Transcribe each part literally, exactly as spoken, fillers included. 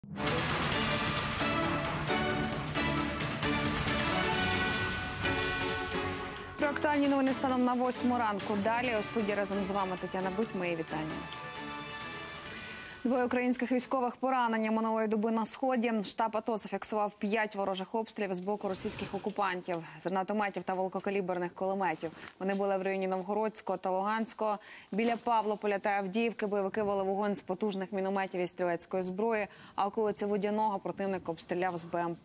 Про актуальні новини станом на восьму ранку. Далі у студії разом з вами Тетяна Будь. Мої вітання. Двоє українських військових поранені минулої доби на Сході. Штаб АТО зафіксував п'ять ворожих обстрілів з боку російських окупантів, з гранатометів та великокаліберних кулеметів. Вони були в районі Новгородського та Луганського. Біля Павлополя та Авдіївки бойовики вели вогонь з потужних мінометів і стрілецької зброї, а околиці Водяного противник обстріляв з БМП.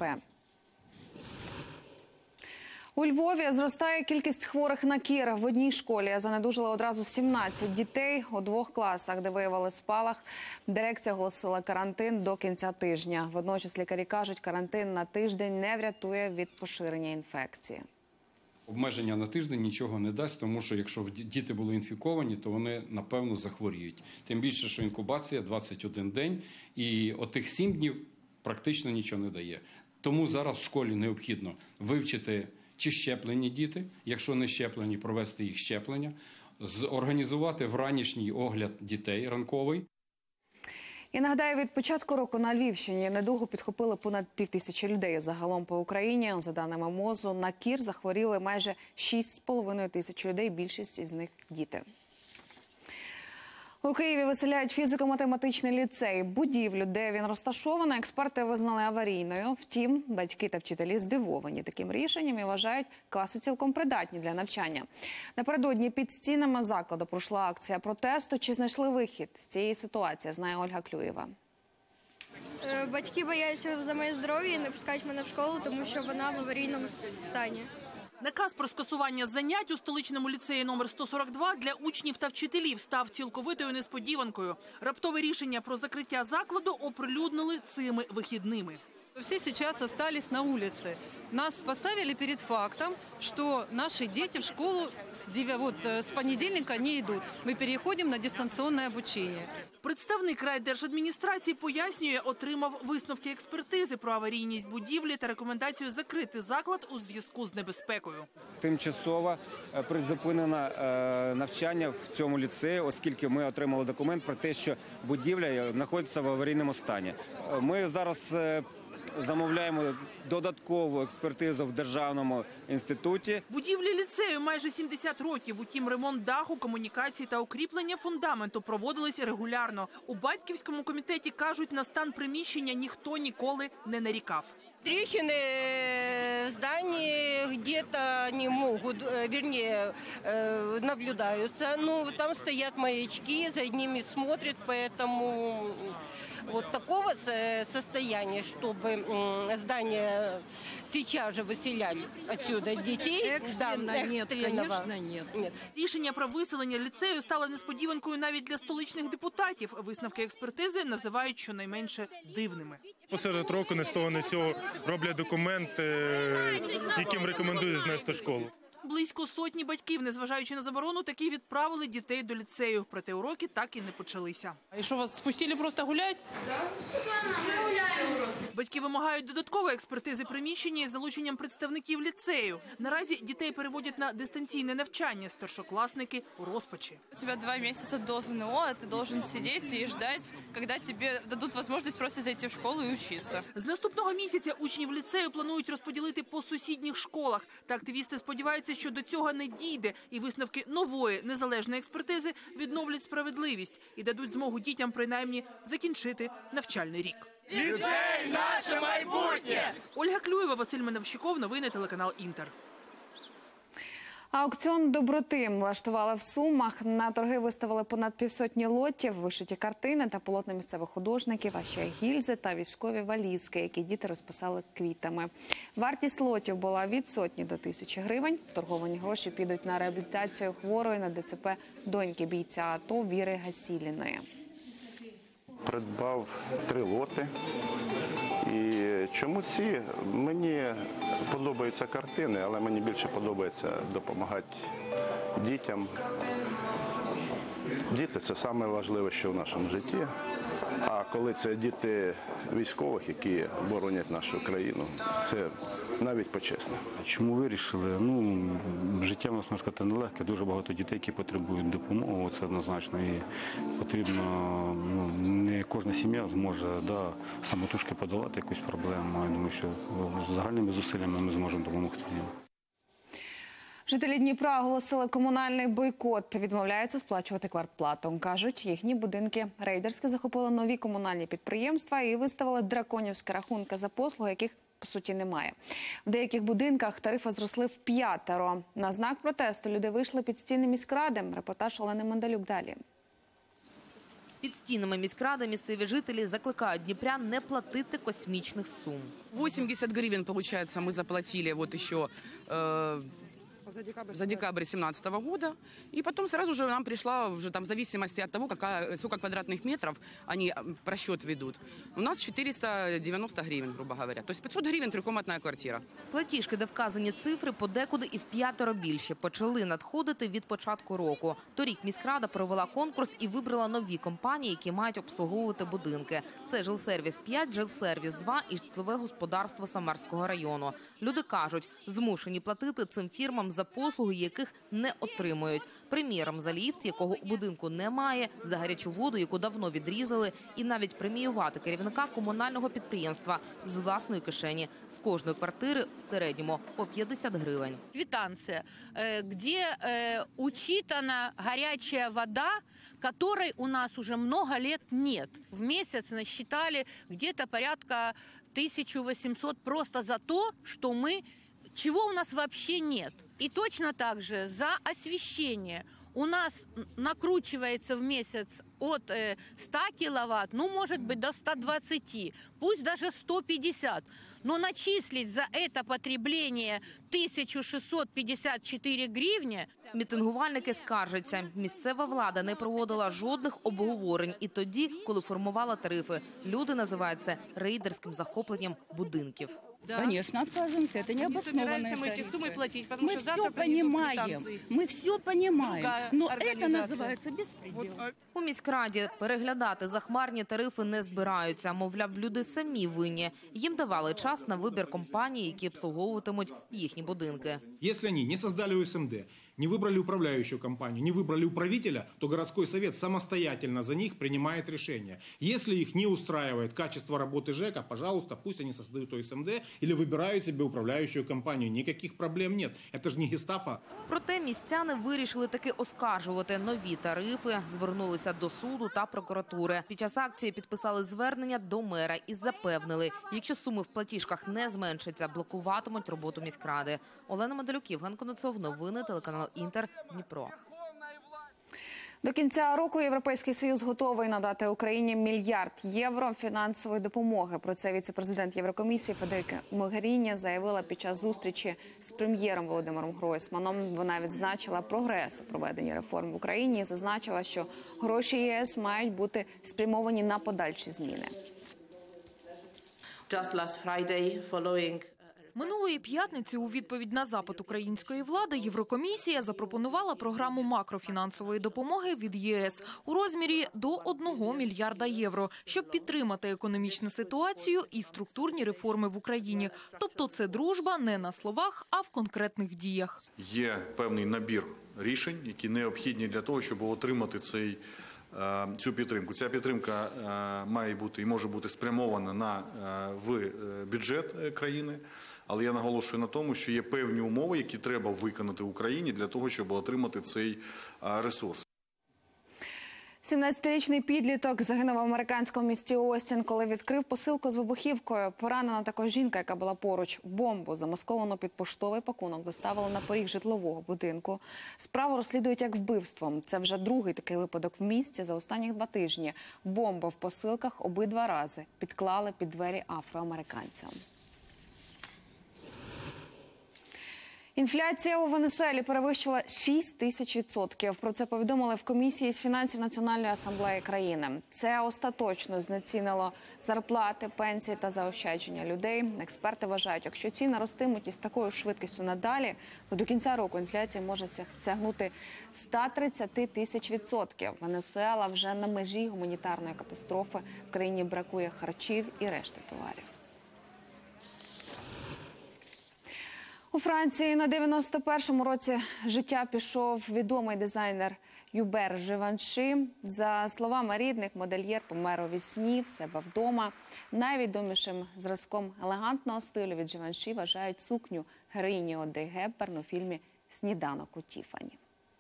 У Львові зростає кількість хворих на кір. В одній школі занедужили одразу сімнадцять дітей. У двох класах, де виявили спалах, дирекція оголосила карантин до кінця тижня. Водночас лікарі кажуть, карантин на тиждень не врятує від поширення інфекції. Обмеження на тиждень нічого не дасть, тому що якщо діти були інфіковані, то вони, напевно, захворіють. Тим більше, що інкубація двадцять один день, і отих сім днів практично нічого не дає. Тому зараз в школі необхідно вивчити, чи щеплені діти, якщо не щеплені, провести їх щеплення, зорганізувати вранішній огляд дітей ранковий. І нагадаю, від початку року на Львівщині недугу підхопили понад півтисячі людей. Загалом по Україні, за даними МОЗу, на кір захворіли майже шість з половиною тисяч людей, більшість із них – діти. У Києві виселяють фізико-математичний ліцей. Будівлю, де він розташований, експерти визнали аварійною. Втім, батьки та вчителі здивовані таким рішенням і вважають, класи цілком придатні для навчання. Напередодні під стінами закладу пройшла акція протесту. Чи знайшли вихід з цієї ситуації, знає Ольга Клюєва. Батьки бояться за моє здоров'я і не пускають мене в школу, тому що вона в аварійному стані. Наказ про скасування занять у столичному ліцеї номер сто сорок два для учнів та вчителів став цілковитою несподіванкою. Раптове рішення про закриття закладу оприлюднили цими вихідними. Все сейчас остались на улице. Нас поставили перед фактом, что наши дети в школу с, вот, с понедельника не идут. Мы переходим на дистанционное обучение. Представник райдержадміністрації пояснює, отримав висновки експертизи про аварійність будівлі та рекомендацію закрити заклад у зв'язку з небезпекою. Тимчасово призупинено навчання в цьому ліцеї, оскільки ми отримали документ про те, що будівля знаходиться в аварійному стані. Ми зараз замовляємо додаткову експертизу в Державному інституті. Будівлі ліцею майже сімдесят років. Утім, ремонт даху, комунікацій та укріплення фундаменту проводились регулярно. У батьківському комітеті кажуть, на стан приміщення ніхто ніколи не нарікав. Трещины в здании где-то не могут, вернее, наблюдаются. Ну, там стоят маячки, за ними смотрят, поэтому вот такого состояния, чтобы здание сейчас же выселяли отсюда детей. Экстренно, да, нет, конечно, нет. нет. Рішення про виселення ліцею стало несподіванкою навіть для столичних депутатів. Висновки експертизи називають щонайменше дивними. Посеред року не з того, не з цього роблять документ, яким рекомендують знести школу. Близько сотні батьків, незважаючи на заборону, таки відправили дітей до ліцею. Проте уроки так і не почалися. А що, вас спустили просто гуляти? Так. Ми гуляємо. Батьки вимагають додаткової експертизи приміщення із залученням представників ліцею. Наразі дітей переводять на дистанційне навчання. Старшокласники у розпачі. У тебе два місяці до ЗНО, а ти повинен сидіти і чекати, коли тобі дадуть можливість просто зайти в школу і вчитися. З наступного місяця учнів ліцею планують розподілити по сусідніх школах. Та активісти сподіваються, що до цього не дійде, і висновки нової незалежної експертизи відновлять справедливість і дадуть змогу дітям принаймні закінчити навчальний рік. Ліцей – наше майбутнє! Ольга Клюєва, Василь Меновщиков, новини телеканал «Інтер». Аукціон доброти влаштували в Сумах. На торги виставили понад півсотні лотів, вишиті картини та полотна місцевих художників, а ще гільзи та військові валізки, які діти розписали квітами. Вартість лотів була від сотні до тисячі гривень. Вторговані гроші підуть на реабілітацію хворої на ДЦП доньки бійця АТО Віри Гасіліної. Придбав три лоти. І чому ці? Мені подобаються картини, але мені більше подобається допомагати дітям Діти – це найважливіше, що в нашому житті. А коли це діти військових, які боронять нашу країну, це навіть почесно. Чому вирішили? Ну, життя у нас, можна сказати, нелегке. Дуже багато дітей, які потребують допомоги, це однозначно. І потрібно, ну, не кожна сім'я зможе, да, самотужки подолати якусь проблему. Я думаю, що загальними зусиллями ми зможемо допомогти їм. Жителі Дніпра оголосили комунальний бойкот. Відмовляються сплачувати квартплату. Кажуть, їхні будинки рейдерськи захопили нові комунальні підприємства і виставили драконівські рахунки за послуги, яких по суті немає. В деяких будинках тарифи зросли в п'ятеро. На знак протесту люди вийшли під стіни міськради. Репортаж Олени Мандалюк далі. Під стінами міськради місцеві жителі закликають дніпрян не платити космічних сум. восемьдесят гривен, получается, мы заплатили вот еще э, за декабрь семнадцатого года. И потом сразу же нам пришла, уже там в зависимости от того, какая, сколько квадратных метров они просчет ведут. У нас четыреста девяносто гривен, грубо говоря. То есть пятьсот гривен трикомнатная квартира. Платіжки, де вказані цифри, подекуди і в п'ятеро більше, почали надходити від початку року. Торік міськрада провела конкурс і вибрала нові компанії, які мають обслуговувати будинки. Це Жилсервіс п'ять, Жилсервіс два і житлове господарство Самарського району. Люди кажуть, змушені платити цим фірмам за послуги, яких не отримують. Приміром, за ліфт, якого у будинку немає, за гарячу воду, яку давно відрізали, і навіть преміювати керівника комунального підприємства з власної кишені. З кожної квартири в середньому по п'ятдесят гривень. Квитанция, где учитана горячая вода, которой у нас уже много лет нет. В месяц насчитали где-то порядка тысяча восемьсот просто за то, что мы, чего у нас вообще нет. И точно так же за освещение. У нас накручивается в месяц от ста киловатт, ну, может быть, до ста двадцати, пусть даже сто пятьдесят. Но начислить за это потребление тысячу шестьсот пятьдесят четыре гривни. Мітингувальники скаржаться. Місцева влада не проводила жодних обговорень і тоді, коли формувала тарифи. Люди називають це рейдерським захопленням будинків. Да. Конечно, отказываемся. Это не обоснованно. Не собираемся мы эти суммы платить, потому мы что все завтра понимаем. Мы все понимаем. Другая но это называется беспредел. У міськраді переглядати захмарні тарифи не збираються. Мовляв, люди самі винні. Їм давали час на вибір компаній, які обслуговуватимуть їхні будинки. Якщо вони не створили О С М Д, не выбрали управляющую компанию, не выбрали управителя, то городской совет самостоятельно за них принимает решение. Если их не устраивает качество работы ЖЭКа, пожалуйста, пусть они создают О С М Д или выбирают себе управляющую компанию. Никаких проблем нет. Это же не гестапо. Проте містяни вирішили таки оскаржувати нові тарифи, звернулися до суду та прокуратури. Під час акції підписали звернення до мера і запевнили, якщо суми в платіжках не зменшаться, блокуватимуть роботу міськради. Олена Мандалюк, Євген Конецов, новини, телеканал Інтер, Дніпро. До кінця року Європейський Союз готовий надати Україні мільярд євро фінансової допомоги. Про це віце-президент Єврокомісії Федеріка Могеріні заявила під час зустрічі з прем'єром Володимиром Гройсманом. Вона відзначила прогрес у проведенні реформ в Україні і зазначила, що гроші Є С мають бути спрямовані на подальші зміни. Just last Friday, following Минулої п'ятниці у відповідь на запит української влади Єврокомісія запропонувала програму макрофінансової допомоги від Є С у розмірі до одного мільярда євро, щоб підтримати економічну ситуацію і структурні реформи в Україні. Тобто це дружба не на словах, а в конкретних діях. Є певний набір рішень, які необхідні для того, щоб отримати цей цю підтримку. Ця підтримка має бути і може бути спрямована на в бюджет країни. Але я наголошую на тому, що є певні умови, які треба виконати Україні для того, щоб отримати цей ресурс. сімнадцятирічний підліток загинув в американському місті Остін, коли відкрив посилку з вибухівкою. Поранена також жінка, яка була поруч. Бомбу, замасковану під поштовий пакунок, доставили на поріг житлового будинку. Справу розслідують як вбивство. Це вже другий такий випадок в місті за останні два тижні. Бомбу в посилках обидва рази підклали під двері афроамериканцям. Інфляція у Венесуелі перевищила шість тисяч відсотків. Про це повідомили в комісії з фінансів Національної асамблеї країни. Це остаточно знецінило зарплати, пенсії та заощадження людей. Експерти вважають, якщо ціни ростимуть із такою швидкістю надалі, то до кінця року інфляція може сягнути ста тридцяти тисяч відсотків. Венесуела вже на межі гуманітарної катастрофи. В країні бракує харчів і решти товарів. У Франції на дев'яносто першому році життя пішов відомий дизайнер Юбер Живанши. За словами рідних, модельєр помер у вісні, в себе вдома. Найвідомішим зразком елегантного стилю від Живанши вважають сукню героїні Одри Гепберн у фільмі «Сніданок у Тіфані».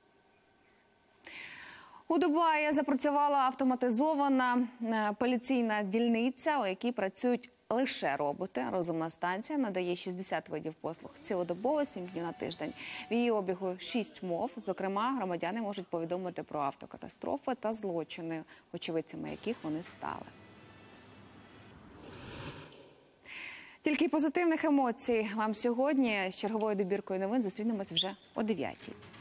У Дубаї запрацювала автоматизована поліційна дільниця, у якій працюють лише роботи. Розумна станція надає шістдесят видів послуг цілодобово, сім днів на тиждень. В її обігу шість мов. Зокрема, громадяни можуть повідомити про автокатастрофи та злочини, очевидцями яких вони стали. Тільки позитивних емоцій вам сьогодні. З черговою добіркою новин зустрінемось вже о дев'ятій.